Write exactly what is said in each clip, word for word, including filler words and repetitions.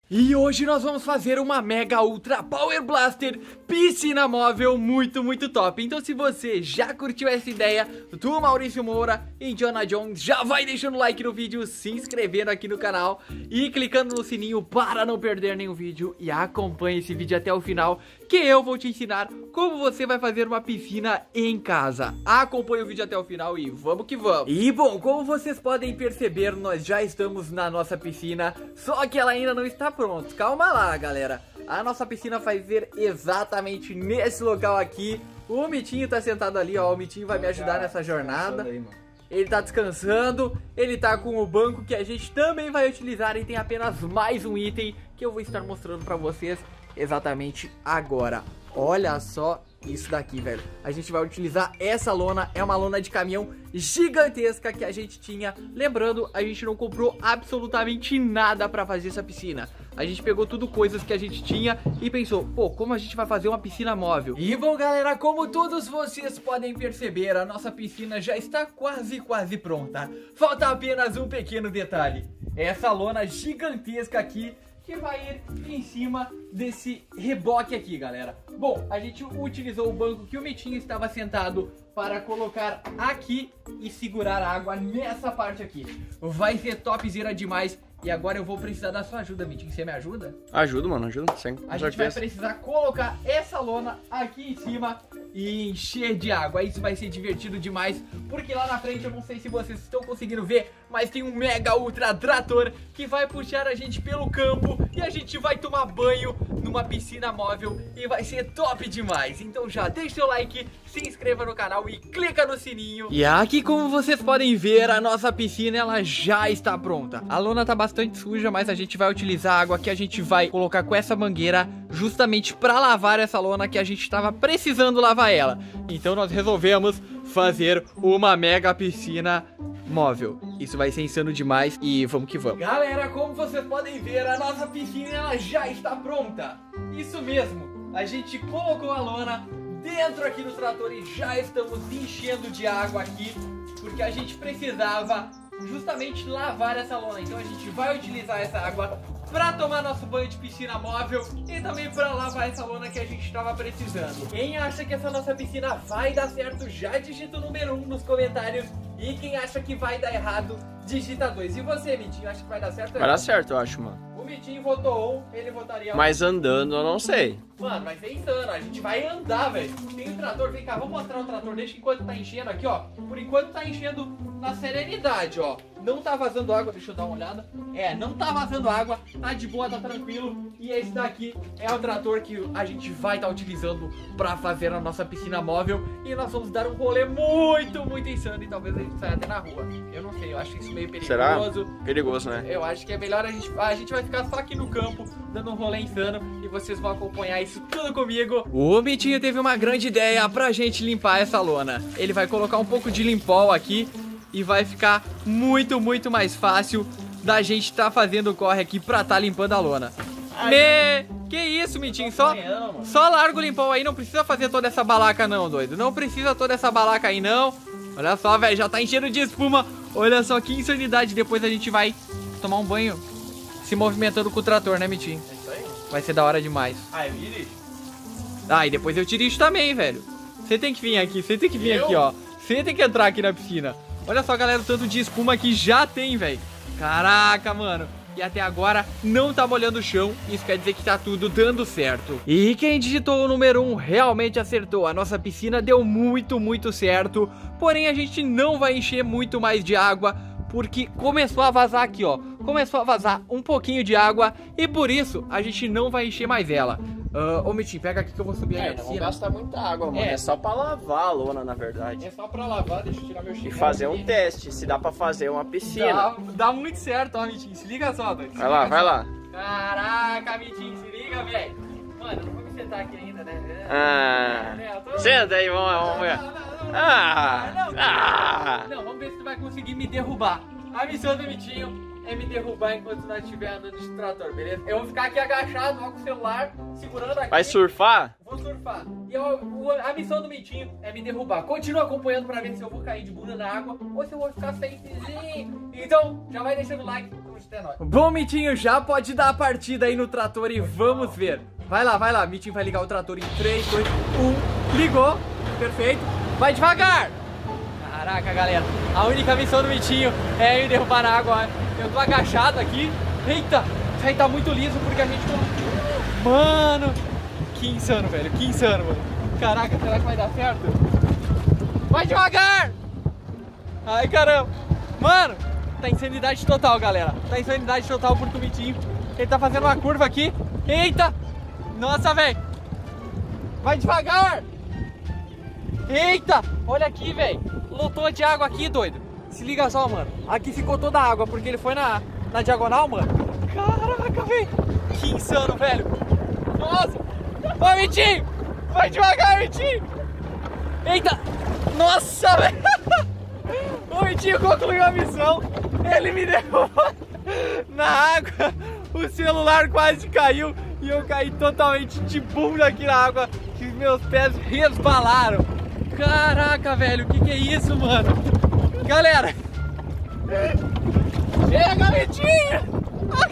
E hoje nós vamos fazer uma Mega Ultra Power Blaster piscina móvel muito, muito top. Então se você já curtiu essa ideia do Maurício Moura e Indiana Jones, já vai deixando o like no vídeo, se inscrevendo aqui no canal e clicando no sininho para não perder nenhum vídeo. E acompanhe esse vídeo até o final, que eu vou te ensinar como você vai fazer uma piscina em casa. Acompanhe o vídeo até o final e vamos que vamos. E bom, como vocês podem perceber, nós já estamos na nossa piscina, só que ela ainda não está pronta. Calma lá, galera. A nossa piscina vai ser exatamente nesse local aqui. O Mitinho tá sentado ali, ó. O Mitinho vai me ajudar nessa jornada. Ele tá descansando, ele tá com o banco que a gente também vai utilizar e tem apenas mais um item que eu vou estar mostrando pra vocês exatamente agora. Olha só isso daqui, velho. A gente vai utilizar essa lona, é uma lona de caminhão gigantesca que a gente tinha. Lembrando, a gente não comprou absolutamente nada pra fazer essa piscina. A gente pegou tudo coisas que a gente tinha e pensou, pô, como a gente vai fazer uma piscina móvel? E bom, galera, como todos vocês podem perceber, a nossa piscina já está quase, quase pronta. Falta apenas um pequeno detalhe. Essa lona gigantesca aqui que vai ir em cima desse reboque aqui, galera. Bom, a gente utilizou o banco que o Mitinho estava sentado para colocar aqui e segurar a água nessa parte aqui. Vai ser topzera demais. E agora eu vou precisar da sua ajuda, Mitinho. Você me ajuda? Ajudo, mano, ajuda. Sem a gente vai precisar colocar essa lona aqui em cima e encher de água. Isso vai ser divertido demais, porque lá na frente, eu não sei se vocês estão conseguindo ver, mas tem um mega ultra trator que vai puxar a gente pelo campo e a gente vai tomar banho numa piscina móvel e vai ser top demais. Então já deixa seu like, se inscreva no canal e clica no sininho. E aqui, como vocês podem ver, a nossa piscina ela já está pronta. A lona tá bastante suja, mas a gente vai utilizar a água que a gente vai colocar com essa mangueira justamente para lavar essa lona que a gente estava precisando lavar ela. Então nós resolvemos fazer uma mega piscina móvel. Isso vai ser insano demais e vamos que vamos. Galera, como vocês podem ver, a nossa piscina ela já está pronta. Isso mesmo, a gente colocou a lona dentro aqui do trator e já estamos enchendo de água aqui, porque a gente precisava justamente lavar essa lona. Então a gente vai utilizar essa água para tomar nosso banho de piscina móvel e também para lavar essa lona que a gente estava precisando. Quem acha que essa nossa piscina vai dar certo, já digita o número um nos comentários. E quem acha que vai dar errado, digita dois. E você, Mitinho, acha que vai dar certo? Vai dar certo, eu acho, mano. O Mitinho votou um, ele votaria um. Mas andando, eu não sei. Mano, vai ser insano, a gente vai andar, velho. Tem um trator, vem cá, vamos mostrar o trator, deixa enquanto tá enchendo aqui, ó. Por enquanto tá enchendo na serenidade, ó. Não tá vazando água, deixa eu dar uma olhada. É, não tá vazando água, tá de boa, tá tranquilo. E esse daqui é o trator que a gente vai estar tá utilizando pra fazer a nossa piscina móvel. E nós vamos dar um rolê muito, muito insano e talvez a gente saia até na rua. Eu não sei, eu acho isso meio perigoso. Será? Perigoso, né? Eu acho que é melhor a gente... A gente vai ficar só aqui no campo, dando um rolê insano. E vocês vão acompanhar isso tudo comigo. O Mitinho teve uma grande ideia pra gente limpar essa lona. Ele vai colocar um pouco de limpol aqui e vai ficar muito, muito mais fácil da gente tá fazendo o corre aqui pra tá limpando a lona. Me... Que isso, Mitinho? Só, só larga o limpol aí, não precisa fazer toda essa balaca não, doido. Não precisa toda essa balaca aí, não. Olha só, velho, já tá enchendo de espuma. Olha só que insanidade. Depois a gente vai tomar um banho se movimentando com o trator, né, Mitinho? É isso aí. Vai ser da hora demais. Ah, eu dirigi. Ah, e depois eu tiro isso também, velho. Você tem que vir aqui, você tem que vir eu? aqui, ó. Você tem que entrar aqui na piscina. Olha só, galera, o tanto de espuma que já tem, velho. Caraca, mano. E até agora não tá molhando o chão. Isso quer dizer que tá tudo dando certo. E quem digitou o número um realmente acertou. A nossa piscina deu muito, muito certo. Porém, a gente não vai encher muito mais de água, porque começou a vazar aqui, ó. Começou a vazar um pouquinho de água e por isso a gente não vai encher mais ela. Uh, ô, Mitinho, pega aqui que eu vou subir aí É, na não piscina. vamos gastar muita água, mano. É. É só pra lavar a lona, na verdade. É só pra lavar, deixa eu tirar meu E chinelo fazer aqui. um teste, se dá pra fazer uma piscina. Dá, dá muito certo, ó, Mitinho. Se liga só, velho. Vai lá, vai lá. Caraca, Mitinho, se liga, velho. Mano, eu não vou me sentar aqui ainda, né? Ah. É, eu tô- Senta aí, vamos, vamos ver. Não, não, não, não. Ah. Não, não. Ah. Não, vamos ver se tu vai conseguir me derrubar. A missão do Mitinho é me derrubar enquanto nós estiver andando de trator, beleza? Eu vou ficar aqui agachado, ó, com o celular, segurando aqui. Vai surfar? Vou surfar. E eu, o- a missão do Mitinho é me derrubar. Continua acompanhando pra ver se eu vou cair de bunda na água ou se eu vou ficar safezinho. Então, já vai deixando o like. Bom, Mitinho, já pode dar a partida aí no trator e vamos ver. Vai lá, vai lá, Mitinho vai ligar o trator em três, dois, um. Ligou, perfeito. Vai devagar. Caraca, galera, a única missão do Mitinho é me derrubar na água. Eu tô agachado aqui. Eita, isso aí tá muito liso porque a gente... Mano, que insano, velho, que insano, mano. Caraca, será que vai dar certo? Vai devagar. Ai, caramba. Mano, tá insanidade total, galera. Tá insanidade total porque o Mitinho, ele tá fazendo uma curva aqui. Eita, nossa, velho. Vai devagar. Eita, olha aqui, velho. Lotou de água aqui, doido. Se liga só, mano. Aqui ficou toda a água porque ele foi na, na diagonal, mano. Caraca, velho. Que insano, velho. Nossa. Ô, Mitinho. Vai devagar, Mitinho. Eita. Nossa, velho. O Mitinho concluiu a missão. Ele me derrubou na água. O celular quase caiu. E eu caí totalmente de bunda aqui na água. Que meus pés resbalaram. Caraca, velho, o que que é isso, mano? Galera! Chega, Mitinho!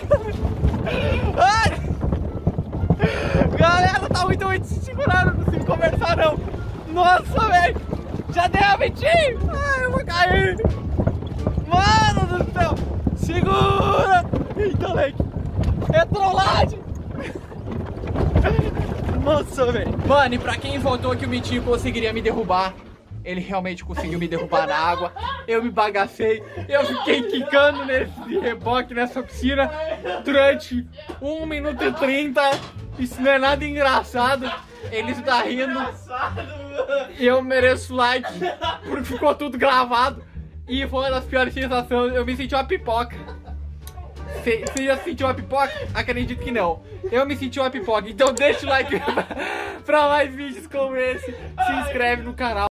Ai! Galera, tá muito ruim de se segurar, não consigo conversar, não! Nossa, velho! Já deu, Mitinho! Ai, eu vou cair! Mano do céu! Segura! Eita, leque! É trollagem! Nossa, velho. Mano, e pra quem votou que o Mitinho conseguiria me derrubar, ele realmente conseguiu me derrubar na água. Eu me bagacei. Eu fiquei quicando nesse reboque, nessa piscina, durante um minuto e trinta. Isso não é nada engraçado. Ele está rindo. Eu mereço like, porque ficou tudo gravado. E foi uma das piores sensações. Eu me senti uma pipoca. Você já sentiu uma pipoca? Acredito que não. Eu me senti uma pipoca. Então deixa o like pra mais vídeos como esse. Se inscreve no canal.